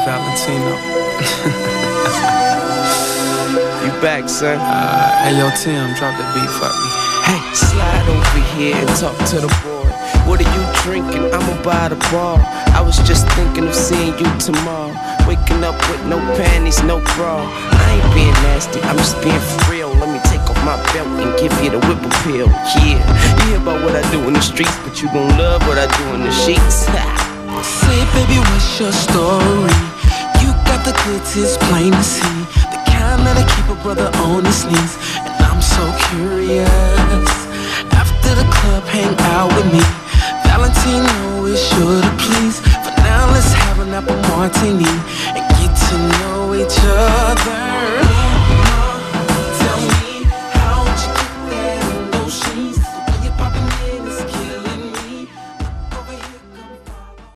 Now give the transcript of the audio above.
Valentino. You back, son? Hey, yo, Tim, drop that beat for me. Hey, slide over here and talk to the boy. What are you drinking? I'ma buy the bar. I was just thinking of seeing you tomorrow. Waking up with no panties, no bra. I ain't being nasty, I'm just being for real. Let me take off my belt and give you the whip appeal. Yeah, you hear about what I do in the streets, but you gon' love what I do in the sheets. Say, baby, what's your story? You got the goods, it's plain to see. The kind that'll keep a brother on his knees. And I'm so curious. After the club, hang out with me. Valentino is sure to please. For now, let's have an apple martini and get to know each other.